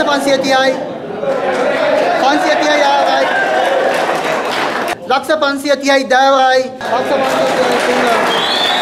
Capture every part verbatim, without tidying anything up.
පන්සිය තිහයි. පන්සිය තිහයි ආවයි. ලක්ෂ පන්සිය තිහයි දාවයි. ලක්ෂ පන්සිය තිහයි තුනයි.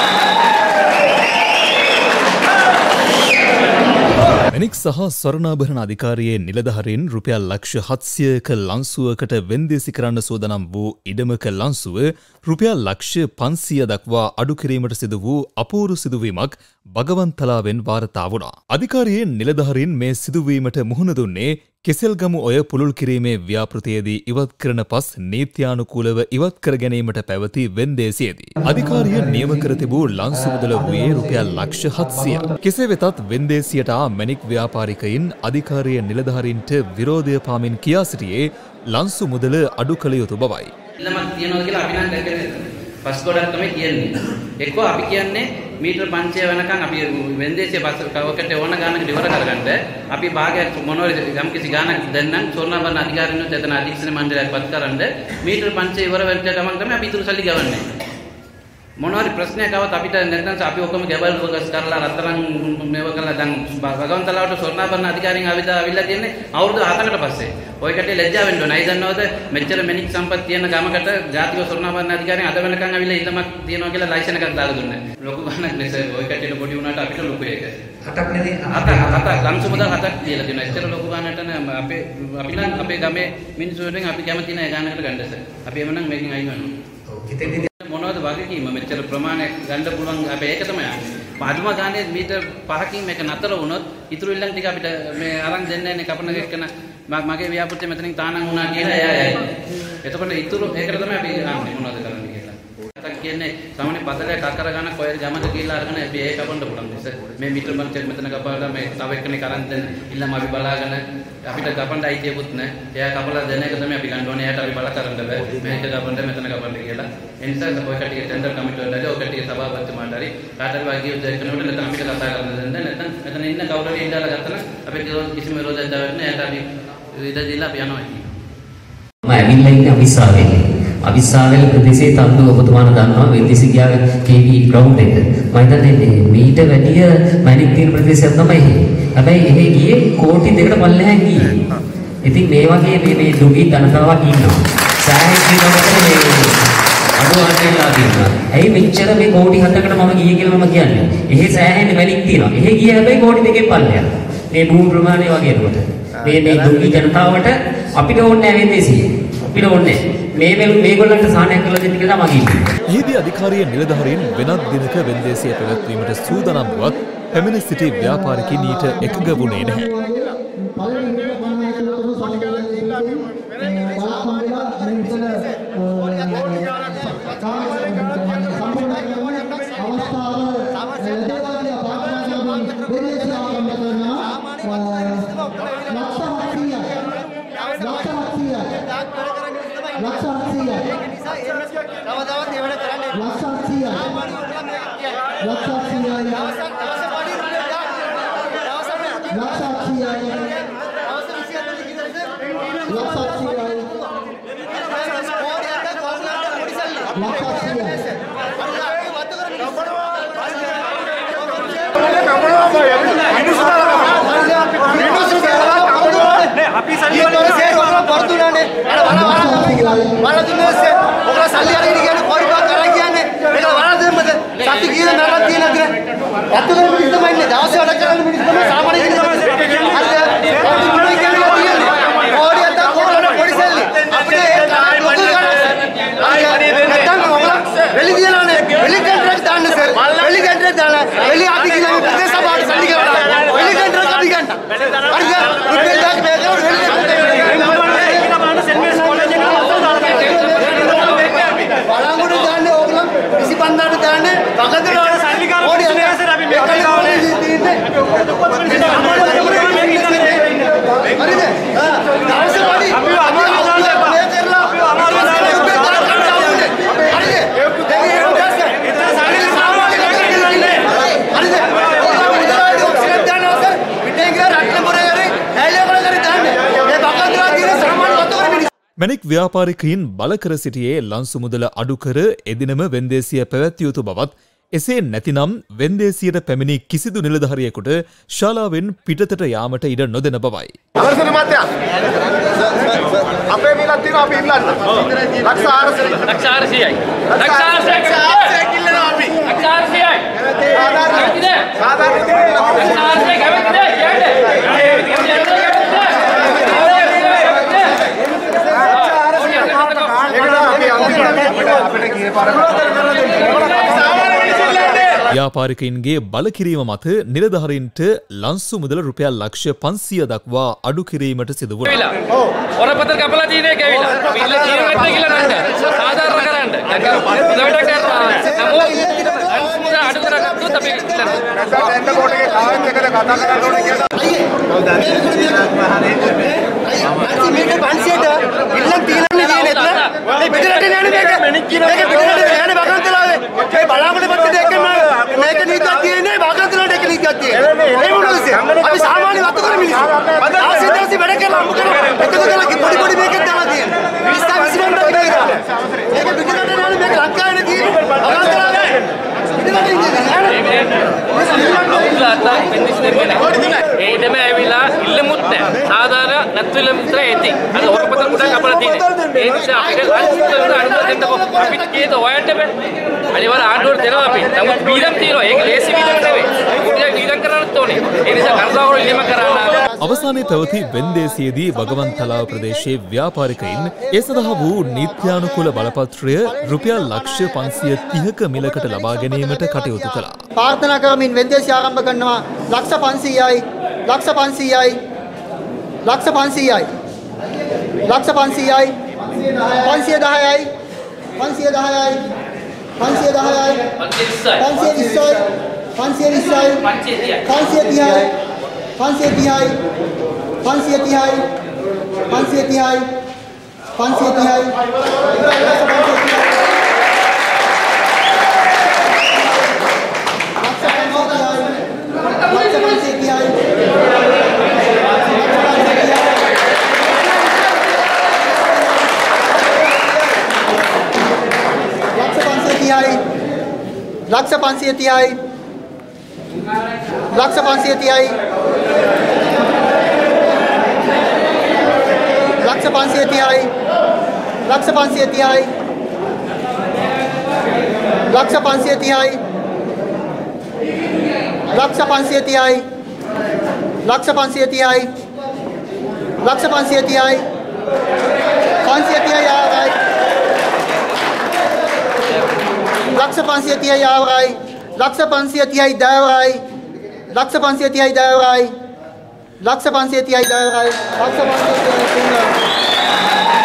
මැණික් සහ ස්වර්ණාභරණ අධිකාරියේ නිලධාරීන් රුපියල් ලක්ෂ හත්සියයක ලන්සුවකට වෙන්දේසි කරන්න සූදානම් වූ ඉඩමක ලන්සුව රුපියල් ලක්ෂ පන්සිය දක්වා අඩු කිරීමට සිදු වූ අපූරු සිදුවීමක් බගවන්තලාවෙන් වාර්තා වුණා. අධිකාරියේ නිලධාරීන් මේ සිදුවීමට මුහුණ දුන්නේ කෙසෙල්ගමු ඔය පුළුල් කිරීමේ ව්‍යාපෘතියේදී ඉවත් කරන පස් නීත්‍යානුකූලව ඉවත් කර ගැනීමට පැවති වෙන්දේසියේදී. අධිකාරිය නියම කර තිබූ ලන්සු මුදල වූයේ රුපියල් ලක්ෂ හත්සියයක්. කෙසේ වෙතත් වෙන්දේසියට ආ මැණික් ව්‍යාපාරිකයින් අධිකාරිය නිලධාරීන්ට විරෝධය පාමින් කියා සිටියේ ලන්සු මුදල අඩු කළ යුතු බවයි. ඉල්ලමක් තියනවා කියලා අපි නම් දැකලා පස් ගොඩක් තමයි කියන්නේ. එක්කෝ අපි කියන්නේ මීටර පන්සිය වෙනකන් අපි වෙන්දේසිය පස් කවකට ඕන ගානකට ඉවර කරගන්න අපි භාගයක් මොනවද යම් කිසි ගානක් දෙන්නම් ස්වර්ණාභරණ අධිකාරිනුත් එතන අධීක්ෂණ මණ්ඩලයක් පත් කරන්න මීටර පන්සිය ඉවර වෙච්ච ගමන් තමයි අපි ඉතුරු සල්ලි ගවන්නේ. මොනවාරි ප්‍රශ්නයක් આવත් අපිට නැත්නම් අපි ඔක්කොම ගැබල් ෆෝකස් කරලා රත්තරන් මේව කරලා දැන් බගවන්තලාවට ස්වර්ණාභරණ අධිකාරියෙන් ආවිදා අවිල්ලා තියන්නේ අවුරුදු හතකට පස්සේ. ඔය කටේ ලැජ්ජා වෙන්න ඕන. අයි දන්නවද මෙච්චර මැණික් සම්පත් තියෙන ගමකට ජාතික ස්වර්ණාභරණ අධිකාරියෙන් අද වෙනකන් ආවිල්ලා ඉල්ලමක් තියනවා කියලා ලයිසන් එකක් දාලා දුන්නේ. ලොකු ගණනක් නේ සර්. ඔය කටේට පොඩි වුණාට අපිට ලොකු එක. හතක් නෙදී හත හත ලංසු මුදල් හතක් දීලා දෙනවා. එච්චර ලොකු ගණනට නෑ අපේ අපි නම් අපේ ගමේ මිනිස්සු වලින් අපි කැමති නෑ ගණනකට ගන්න සර්. අපි එමනම් මේකෙන් අයින් වෙනවා. ඔව් හිතෙන්දී මොනවද වගකීම මෙච්චර ප්‍රමාණයක් ගන්න පුළුවන් අපේ ඒක තමයි. අඩුම ගානේ මීටර් පහකින් මේක නතර වුණොත් ඉතුරු ඉල්ලන් ටික අපිට මේ අරන් දෙන්නේ නැහැ කපන එකන මගේ ව්‍යාපෘතිය මෙතනින් තානම් වුණා කියලා එයා යයි. එතකොට ඉතුරු ඒකට තමයි අපි ආන්නේ මොනවද කරන්න කියලා. නැත්නම් කියන්නේ සාමාන්‍ය පතලයක් අකර ගන්න කොහෙද ගමද කියලා අරගෙන අපි ඒක කපන්න පුළුවන් දෙස. මේ මීටර් පන්තියක් මෙතන කපාලා මේ තව එක්කෙනෙක් අරන් දෙන්න ඉල්ලම අපි බලාගෙන අපිට කපන්න අයිතියකුත් නැහැ. එයා කපලා දෙන එක තමයි අපි ගන්න ඕනේ. එයාට අපි බල කරන්න බෑ. මේක කපන්න මෙතන කපන්න කියලා. එනිසා ඔය කටිය ටෙන්ඩර් කමිටුවට හරි ඔය කටිය සභාපතිතුමාට හරි කාටරි වගේ උදේකනකොට නැත්නම් අපිට කතා කරන්න දෙන්න. නැත්නම් මෙතන ඉන්න කවුරු හරි ඉඳලා ගත්තා නම් අපිට කිසිම විරෝධයක් දාන්න නැහැ. එයාට අපි ඉඩ දීලා අපි යනවා කියන්නේ. මම ඇවිල්ලා ඉන්නේ අවිස්සාවෙන්. අවිස්සාවෙන් ප්‍රදේශයේ තන්දු ඔබතුමාලා දන්නවා වෙන්දිසි ගියා කේවී ග්‍රවුන්ඩ් එක. මම හිතන්නේ මීට වැඩිය මැණික් තියෙන ප්‍රදේශයක් තමයි එහෙ. හැබැයි එහෙ ගියේ කෝටි දෙකකට පල්ලෙහාන් ගියේ. ඉතින් මේ වගේ මේ මේ දුගී ජනතාවක් ඉන්නවා. සෑහෙන දිනවලට මේ අඩු අඩේලා තියෙනවා. ඇයි මෙච්චර මේ කෝටි හතකට මම ගියේ කියලා මම කියන්නේ. එහෙ සෑහෙන මැණික් තියෙනවා. එහෙ ගියේ හැබැයි කෝටි දෙකේ පල්ලෙහාන්. මේ භූමි ප්‍රමාණය වගේ එතකොට. මේ මේ දුගී ජනතාවට අපිට ඕනේ නැහැ වෙන්දේසිය. අපිට ඕනේ මේ මේගොල්ලන්ට සාහනයක් කරලා දෙන්න කියලා මම කියන්නේ. ඊදී අධිකාරිය නිලධාරීන් වෙනත් දිනක වෙන්දේසිය පැවැත්වීමට සූදානම් වුවත් පැමිණ සිටි ව්‍යාපාරිකයින් ඊට එකඟ වුණේ නැහැ. අපි සල්ලි වල සේර ඔක්කොම පරදුනානේ අර වල දුන්නේ ඔක්කොම සල්ලි අරගෙන කියන්නේ කොයි බක් කරා කියන්නේ මේක වල දෙන්නද සත්‍ය කියන නරක තියෙන අතර ඇත්තටම මිනිස්සු තමයි ඉන්නේ දවසේ වැඩ කරන මිනිස්සු තමයි සාමාන්‍ය කෙනෙක් තමයි හරිද අපි මොනවද කියන්නේ ඕඩිය අත කොහොමද පොඩි සල්ලි අපිට ඒක ලොකු ගන්න නැත්තම් ඔයගොල්ලෝ වෙලි දිනලානේ වෙලි කන්ට්‍රැක්ට් දාන්න සර් වෙලි කන්ට්‍රැක්ට් දාලා වෙලි අපි කියන ප්‍රදේශ සභාවට සල්ලි ගෙවලා වෙලි කන්ට්‍රැක්ට් අපි ගන්න හරිද රුපියල් දාක මේක පන්දාට දාන්නේ බගදර වල සල්ලි ගන්න ඕනේ සර් අපි මේක ගාවනේ තියෙන්නේ හරිද ආ දවස් වලදී අපි අමාරු දාන්න එපා මේ කරලා අපි අමාරු දාන්න එපා හරිද ඒක දැස් ඒක සල්ලි සාමාන්‍ය කරන්නේ හරිද ඔයාලා ඔක්සිජන් දානවා සර් පිටේ ගියා රට්ටේ මොරේ හරි හැලිය වල කරේ දාන්නේ මේ බගදර තියෙන සාමාන්‍ය වතු කරන්නේ මැණික් ව්‍යාපාරිකයින් බල කර සිටියේ ලන්සු මුදල අඩු කර එදිනම වෙන්දේසිය පැවැත්විය යුතු බවත් එසේ නැතිනම් වෙන්දේසියට පැමිණි කිසිදු නිලධාරියෙකුට ශාලාවෙන් පිටතට යාමට ඉඩ නොදෙන බවයි. අවසර මාත්‍යා අපේ මිලක් තියෙනවා අපි ඉල්ලන්න. ලක්ෂ හාරසියයි. ලක්ෂ හාරසියයි. ලක්ෂ හාරසියයි කිල්ලනවා අපි. ලක්ෂ හාරසියයි. සාධාරණ සාධාරණ ලක්ෂ හාරසියයි කැමතිද කියන්නේ? ව්‍යාපාරිකයින්ගේ බලකිරීම මත නිලධාරීන්ට ලන්සු මුදල රුපියල් ලක්ෂ පන්සිය දක්වා අඩු කිරීමට සිදු වුණා. ඔව්. ඔරපතර කපලා තියෙන එක ඇවිල්ලා. බිල්ල ජීවිතේ කියලා නෑ. සාධාරණ කරන්න. දැන් පිටවට කරනවා. නමුත් අඩු කරගත්තොත් අපි ඉස්සරහ. දැන් කොටේ කාවෙත් එකද කතා කරන්න ඕනේ කියලා. මේක පන්සියට ඉල්ලන් තියන්නේ නෑ නේද? මේ පිටරට නෑනේ මේක. මේක පිටරට නෑනේ බගන්තලාවේ. මේ බලාපොරොත්තු පත්‍රය එකම මේක නීතියක් තියෙන්නේ බගන්තලාට එක නීතියක් තියෙන්නේ. ඒ මොනවද? අපි සාමාන්‍ය වතු කර මිනිස්සු. ආසි දාසි වැඩ කරලා අම්බ කරලා එකතු කරලා පොඩි පොඩි මේකක් දාලා තියෙන්නේ. විස්සා විසිරන්න කියලා. මේක පිටරට නෑනේ මේක ලංකාවේ තියෙන්නේ. බගන්තලාවේ. පිටරට ඉන්නේ ඒකම ඇවිල්ලා ඉල්ලමුත් නැහැ. සාධාරණ නැත්නම් විතර ඇති. අර ඔරපතර කුඩක් අපලා තියෙන්නේ. ඒ නිසා අපිට අනිත් අනුමත දෙන්නකො අපිට කීයද හොයන්න බෑ. අනිවාර්ය ආණ්ඩුවට දෙනවා අපි. නමුත් වීරම් තියෙනවා. ඒක ලේසි වීරම් නෙවෙයි. මොකද වීරම් කරන්නත් ඕනේ. ඒ නිසා කර්තාවර ඉල්ලීම කරන්න. අවසානයේ පැවති වෙන්දේසියේදී බගවන්තලාව ප්‍රදේශයේ ව්‍යාපාරිකයින් ඒ සඳහා වූ නීත්‍යානුකූල බලපත්‍රය රුපියල් ලක්ෂ පන්සිය තිහක මිලකට ලබා ගැනීමට කටයුතු කළා. ප්‍රාර්ථනා කරමින් වෙන්දේසිය ආරම්භ කරනවා ලක්ෂ පන්සීයයි ලක්ෂ පන්සීයයි ලක්ෂ පන්සීයයි ලක්ෂ පන්සීයයි පන්සිය දහයයි පන්සිය දහයයි පන්සිය දහයයි පන්සිය විස්සයි පන්සිය විස්සයි පන්සිය තිහයි පන්සිය තිහයි පන්සිය තිහයි පන්සිය තිහයි පන්සිය තිහයි ලක්ෂ පන්සිය තිහයි ලක්ෂ පන්සිය තිහයි ලක්ෂ පන්සිය තිහයි ලක්ෂ පන්සිය තිහයි ලක්ෂ පන්සිය තිහයි ලක්ෂ පන්සිය තිහයි ලක්ෂ පන්සිය තිහයි ලක්ෂ පන්සිය තිහයි පන්සිය තිහයි ආවයි ලක්ෂ පන්සිය තිහයි ආවයි ලක්ෂ පන්සිය තිහයි දාවයි ලක්ෂ පන්සිය තිහයි දාවයි ලක්ෂ පන්සිය තිහයි දාවයි ලක්ෂ පන්සිය තිහයි